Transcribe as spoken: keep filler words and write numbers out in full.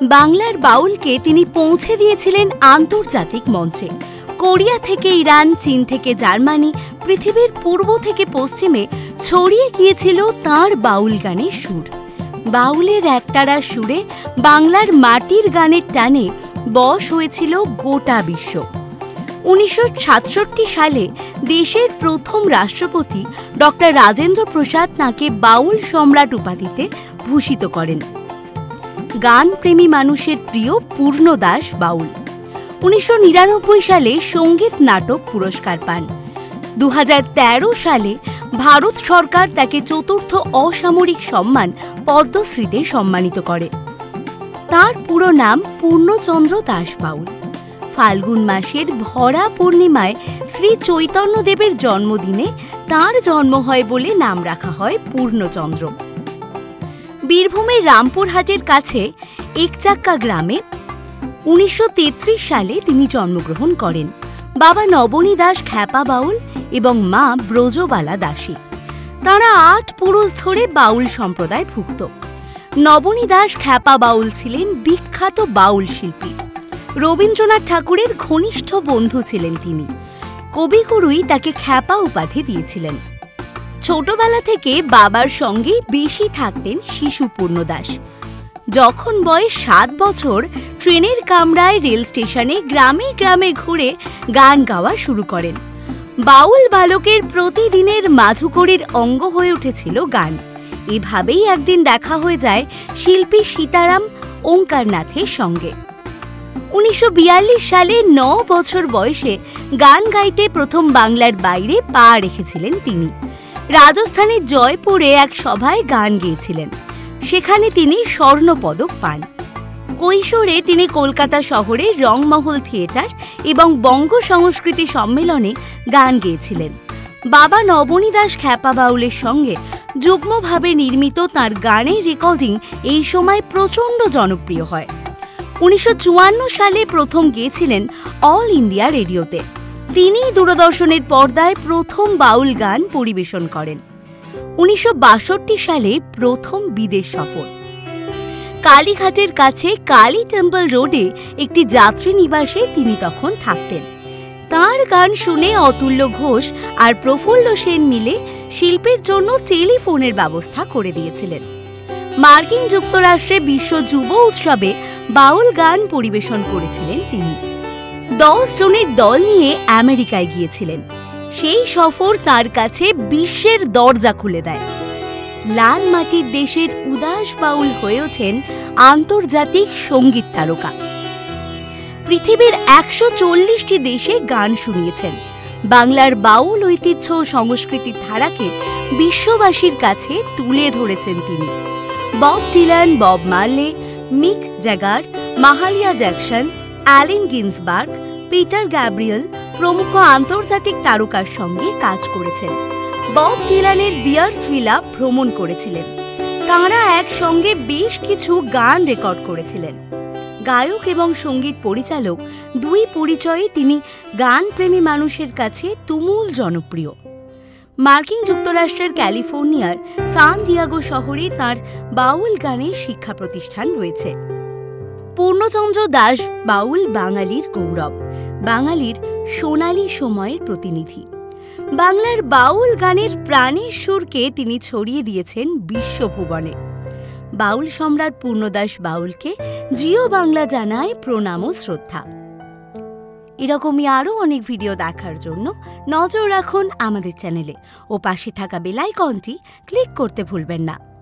বাংলার বাউলকে তিনি পৌঁছে দিয়েছিলেন আন্তর্জাতিক মঞ্চে। কোরিয়া থেকে ইরান, চীন থেকে জার্মানি, পৃথিবীর পূর্ব থেকে পশ্চিমে ছড়িয়ে গিয়েছিল তাঁর বাউল গানের সুর। বাউলের একটারা সুরে বাংলার মাটির গানের টানে বশ হয়েছিল গোটা বিশ্ব। উনিশশো সাতষট্টি সালে দেশের প্রথম রাষ্ট্রপতি ডক্টর রাজেন্দ্র প্রসাদ তাঁকে বাউল সম্রাট উপাধিতে ভূষিত করেন। গানপ্রেমী মানুষের প্রিয় পূর্ণদাস বাউল উনিশশো নিরানব্বই সালে সঙ্গীত নাটক পুরস্কার পান। দু হাজার তেরো সালে ভারত সরকার তাকে চতুর্থ অসামরিক সম্মান পদ্মশ্রীতে সম্মানিত করে। তার পুরো নাম পূর্ণচন্দ্র দাস বাউল। ফাল্গুন মাসের ভরা পূর্ণিমায় শ্রী চৈতন্যদেবের জন্মদিনে তাঁর জন্ম হয় বলে নাম রাখা হয় পূর্ণচন্দ্র। বীরভূমের রামপুরহাটের কাছে একচাক্কা গ্রামে উনিশশো তেত্রিশ সালে তিনি জন্মগ্রহণ করেন। বাবা নবনী দাস খ্যাপা বাউল এবং মা ব্রজবালা দাসী। তাঁরা আট পুরুষ ধরে বাউল সম্প্রদায় ভুক্ত। নবনী দাস খ্যাপা বাউল ছিলেন বিখ্যাত বাউল শিল্পী। রবীন্দ্রনাথ ঠাকুরের ঘনিষ্ঠ বন্ধু ছিলেন তিনি। কবিগুরুই তাকে খ্যাপা উপাধি দিয়েছিলেন। ছোটবেলা থেকে বাবার সঙ্গেই বেশি থাকতেন শিশু পূর্ণদাস। যখন বয়স সাত বছর ট্রেনের কামরায় রেল স্টেশনে গ্রামে গ্রামে ঘুরে গান গাওয়া শুরু করেন। বাউল বালকের প্রতিদিনের মাধুকরীর অঙ্গ হয়ে উঠেছিল গান। এভাবেই একদিন দেখা হয়ে যায় শিল্পী সীতারাম ওঙ্কারনাথের সঙ্গে। উনিশশো বিয়াল্লিশ সালে ন বছর বয়সে গান গাইতে প্রথম বাংলার বাইরে পা রেখেছিলেন তিনি। রাজস্থানের জয়পুরে এক সভায় গান গেয়েছিলেন। সেখানে তিনি স্বর্ণপদক পান। কৈশোরে তিনি কলকাতা শহরে রংমহল থিয়েটার এবং বঙ্গ সংস্কৃতি সম্মেলনে গান গেয়েছিলেন। বাবা নবনী দাস খ্যাপা বাউলের সঙ্গে যুগ্মভাবে নির্মিত তাঁর গানের রেকর্ডিং এই সময় প্রচণ্ড জনপ্রিয় হয়। উনিশশো চুয়ান্ন সালে প্রথম গেয়েছিলেন অল ইন্ডিয়া রেডিওতে। তিনিই দূরদর্শনের পর্দায় প্রথম বাউল গান পরিবেশন করেন। উনিশশো বাষট্টি সালে প্রথম বিদেশ সফর। কালীঘাটের কাছে কালী টেম্পল রোডে একটি যাত্রী নিবাসে তিনি তখন থাকতেন। তাঁর গান শুনে অতুল্য ঘোষ আর প্রফুল্ল সেন মিলে শিল্পের জন্য টেলিফোনের ব্যবস্থা করে দিয়েছিলেন। মার্কিন যুক্তরাষ্ট্রে বিশ্ব যুব উৎসবে বাউল গান পরিবেশন করেছিলেন তিনি। দশ জনের দল নিয়ে আমেরিকায় গিয়েছিলেন। সেই সফর তার কাছে বিশ্বের দরজা খুলে দেয়। লাল মাটির দেশের উদাস বাউল হয়ে ওঠেন আন্তর্জাতিক সঙ্গীত তারকা। পৃথিবীর একশো চল্লিশটি দেশে গান শুনিয়েছেন। বাংলার বাউল ঐতিহ্য ও সংস্কৃতির ধারাকে বিশ্ববাসীর কাছে তুলে ধরেছেন তিনি। Bob Dylan, Bob Marley, Mick Jagger, Mahalia Jackson, Allen Ginsberg, Peter Gabriel প্রমুখ আন্তর্জাতিক তারকার সঙ্গে কাজ করেছেন। বব ডিলানের বিয়ার্স ভিলা ভ্রমণ করেছিলেন। তাঁরা একসঙ্গে বেশ কিছু গান রেকর্ড করেছিলেন। গায়ক এবং সঙ্গীত পরিচালক দুই পরিচয়ে তিনি গানপ্রেমী মানুষের কাছে তুমুল জনপ্রিয়। মার্কিন যুক্তরাষ্ট্রের ক্যালিফোর্নিয়ার সান ডিয়াগো শহরে তাঁর বাউল গানের শিক্ষা প্রতিষ্ঠান রয়েছে। পূর্ণচন্দ্র দাস বাউল বাঙালির গৌরব, বাঙালির সোনালী সময়ের প্রতিনিধি। বাংলার বাউল গানের প্রাণের সুরকে তিনি ছড়িয়ে দিয়েছেন বিশ্বভুবনে। বাউল সম্রাট পূর্ণদাস বাউলকে জিও বাংলা জানায় প্রণাম ও শ্রদ্ধা। এরকমই আরও অনেক ভিডিও দেখার জন্য নজর রাখুন আমাদের চ্যানেলে ও পাশে থাকা বেল আইকনটি ক্লিক করতে ভুলবেন না।